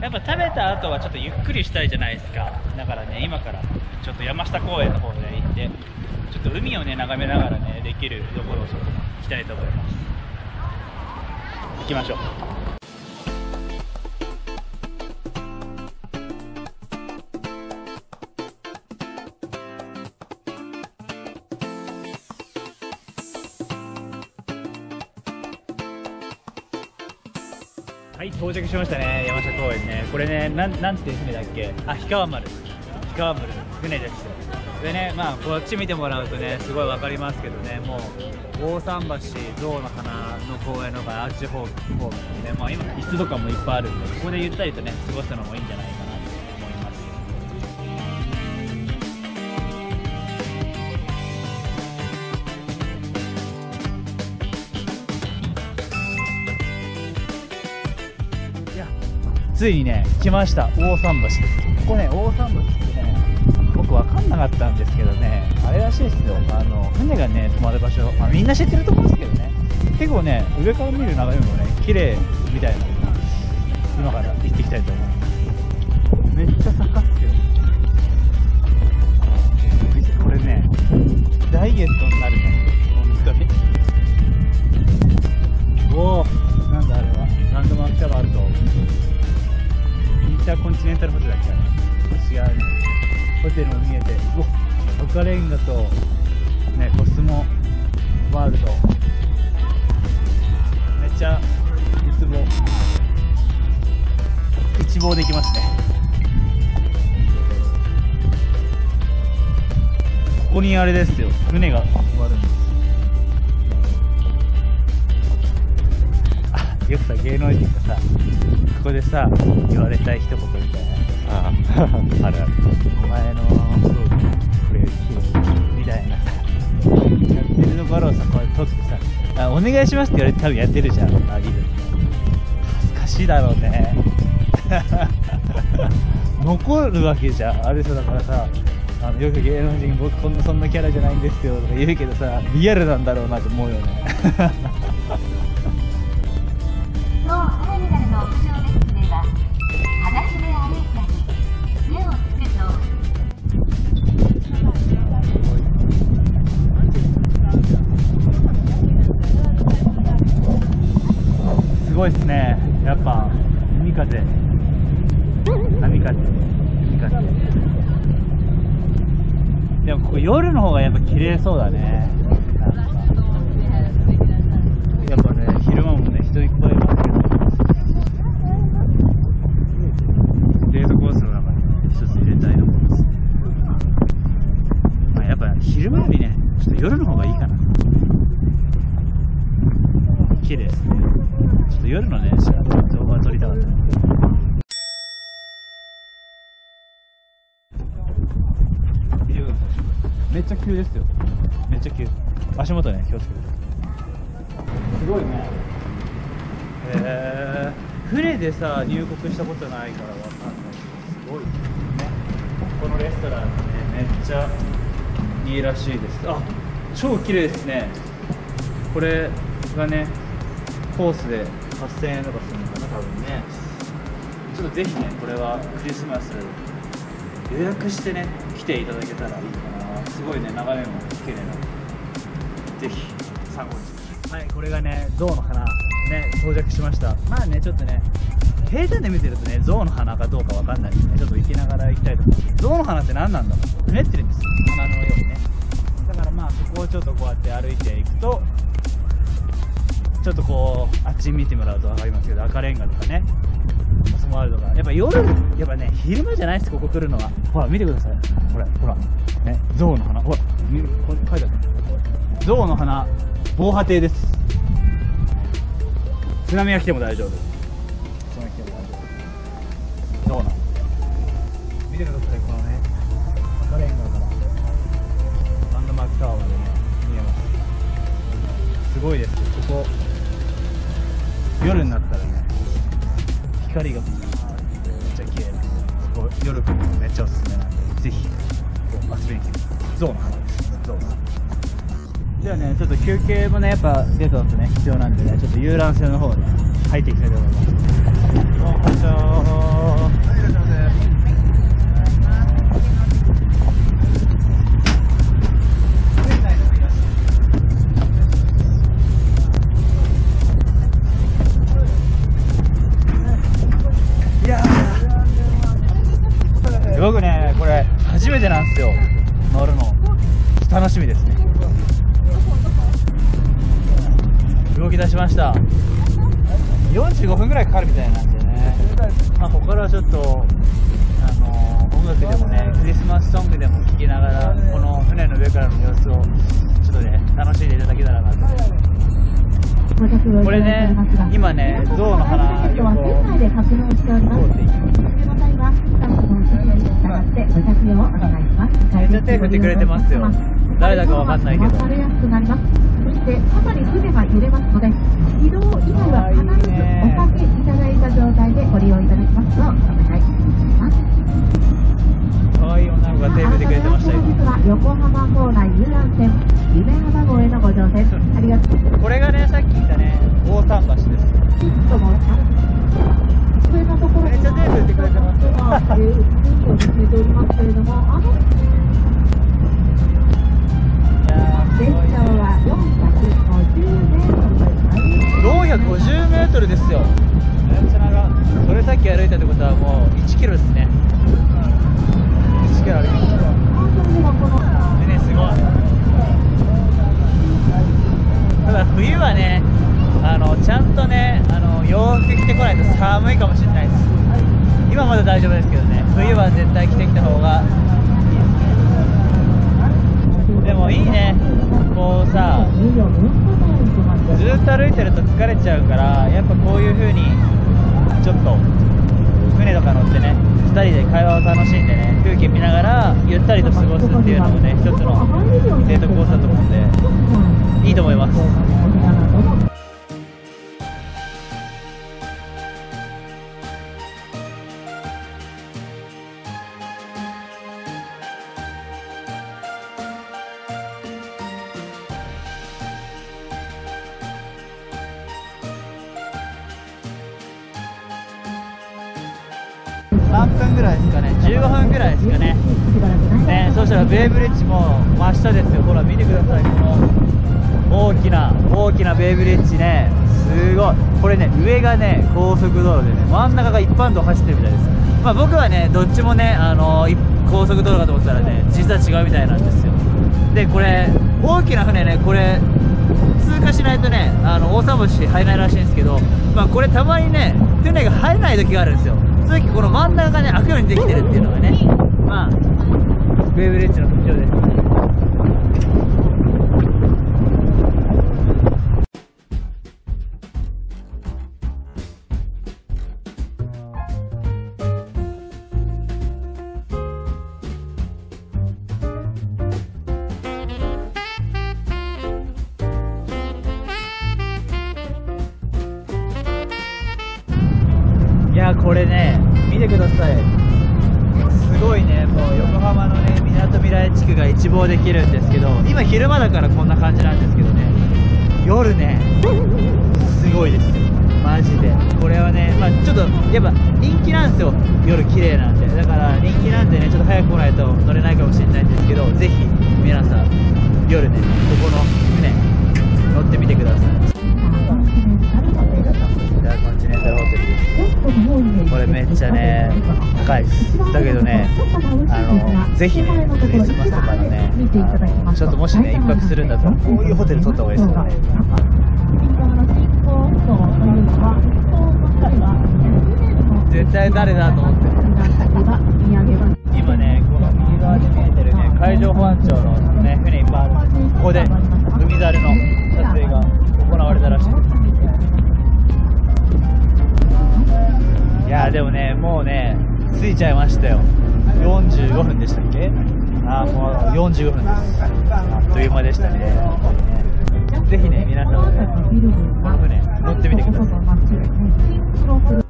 やっぱ食べた後はちょっとゆっくりしたいじゃないですか。だからね、今からちょっと山下公園の方で行って、ちょっと海をね眺めながらねできるところをちょっと行きたいと思います。行きましょう。はい、到着しましたね、山下公園ね。これね、なんて船だっけ。あ、氷川丸船ですよ。でね、まあこっち見てもらうとねすごい分かりますけどね、もう大桟橋象の花の公園のアーチ方面でね、まあ、今椅子とかもいっぱいあるんで、ここでゆったりとね過ごすのもいいんじゃないかなと思います。いや、ついにね来ました、大桟橋です。ここね、大桟橋ってね僕分かんなかったんですけどね、あれらしいですよ、船がね止まる場所、みんな知ってると思うんですけどね、結構ね上から見る眺めもね綺麗みたいなので、今から行っていきたいと思います。めっちゃ坂っすよ。これねダイエットになるね、本当に。おお、なんだあれは、ランドマークタワーあるとインターコンチネンタルホテルだっけ。違うね、ホテルも見えて、赤レンガと、ね、コスモワールド、めっちゃ一望できますね。ここにあれですよ、船が終わるんです。あ、よくさ芸能人がさここでさ言われたい一言みたいな、ああるある、お前のこれみたいなさやってるところをさこう撮ってさ、お願いしますって言われて多分やってるじゃん。いる、恥ずかしいだろうね残るわけじゃんあれさ。だからさ、よく芸能人僕そんなキャラじゃないんですよとか言うけどさ、リアルなんだろうなと思うよねすごいですね、やっぱ海風。でもここ夜の方がやっぱ綺麗そうだね。やっぱね、昼間もね人いっぱいいますけど、デートコースの中に一つ入れたいところですね。やっぱ昼間よりねちょっと夜の方がいいかな。綺麗ですね。ちょっと夜のね動画撮りたかった。めっちゃ急ですよ、めっちゃ急。足元ね気をつけて。すごいね。船でさ入国したことないからわかんないけど、すごいね。このレストランねめっちゃいいらしいです。あ、超綺麗ですね。これがねコースで8000円とかするのかな多分ね。ちょっとぜひねこれはクリスマス予約してね来ていただけたらいいかな。すごいね眺めも綺麗なので、ぜひ参考にしてください。はい、これがね象の花ね到着しました。まあねちょっとね平坦で見てるとね象の花かどうかわかんないんでね、ちょっと行きながら行きたいと思います。象の花って何なんだろう、うねってるんですよ、花のようにね。だからまあそこをちょっとこうやって歩いていくと、ちょっとこうあっち見てもらうと分かりますけど、赤レンガとかねコスモワールドがやっぱ夜、やっぱね昼間じゃないです、ここ来るのは。ほら見てください、ほらね、象の花、ほらこれ書いてある、象の花防波堤です。津波が来ても大丈夫、津波が来ても大丈夫。象の見てください、このね赤レンガからランドマークタワーまでね見えます。すごいですよ、ここ夜になったらね光がめっちゃ綺麗なんで、ここ夜来るのめっちゃおすすめなんで、ぜひ遊びに来てください。象の花です、象の花ではね、ちょっと休憩もねやっぱデートだとね必要なんでね、ちょっと遊覧船の方ね入っていきたいと思います。こんにちは。 初めてなんですよ、乗るの。楽しみですね。動き出しました。45分ぐらいかかるみたいなんでね、まあ、ここからはちょっと音楽でもね、クリスマスソングでも聴きながら、この船の上からの様子をちょっとね、楽しんでいただけたらなと。これね、今ね、象の鼻横を通っていきます。めっちゃ手振ってくれてますよ。誰だかわかんないけど。 そしてかなり船が揺れますので、移動以外は必ずおかけいただいた状態でご利用いただきますようお願いします。 可愛い女の子が手振ってくれてましたよ。 本日は横浜港内遊覧船夢浜号へのご乗船ありがとう。 これがね、さっき言ったね、大桟橋です。めっちゃ手振ってくれてますよ。450メートルですよ。めっちゃ長い。それさっき歩いたってことはもう1キロですね。1キロ歩きました。でね、すごい。ただ冬はね、ちゃんとね、洋服着てこないと寒いかもしれないです。今まだ大丈夫ですけどね、冬は絶対着てきた方がいいです。でもいいね、こうさ、ずっと歩いてると疲れちゃうから、やっぱこういう風にちょっと船とか乗ってね、2人で会話を楽しんでね、風景見ながらゆったりと過ごすっていうのもね、一つのデートコースだと思うんでいいと思います。何分ぐらいですかね、15分ぐらいですかね。ね、そしたらベイブリッジも真下ですよ。ほら見てください、この大きなベイブリッジね、すごい。これね、上がね高速道路でね、真ん中が一般道走ってるみたいです。まあ僕はね、どっちもね、高速道路かと思ったらね、実は違うみたいなんですよ。でこれ大きな船ね、これ通過しないとね、大桟橋入れないらしいんですけど、まあこれたまにね、船が入らない時があるんですよ。その時この真ん中がね、開くようにできてるっていうのがね、まあベイブリッジの特徴です。いやこれね、見てください、すごいね。もう横浜のね、みなとみらい地区が一望できるんですけど、今昼間だからこんな感じなんですけどね、夜ね、すごいですよマジで。これはね、まあちょっとやっぱ人気なんですよ、夜綺麗なんで。だから人気なんでね、ちょっと早く来ないと乗れないかもしれないんですけど、ぜひ皆さん夜ね、ここの船乗ってみてください。コンチネンタルホテルです。これめっちゃね高いです。だけどね、ぜひね、クリスマスとかのね、ちょっともしね一泊するんだったらこういうホテル取った方がいいですよね。絶対誰だと思ってる。今ね、この右側で見えてるね、海上保安庁のね船いっぱいあるんです。ここで海猿の撮影が行われたらしいです。いやでもね、もうね着いちゃいましたよ。45分でしたっけ。もう45分です。あっという間でしたね。ぜひね皆さんもね、この船乗ってみてください。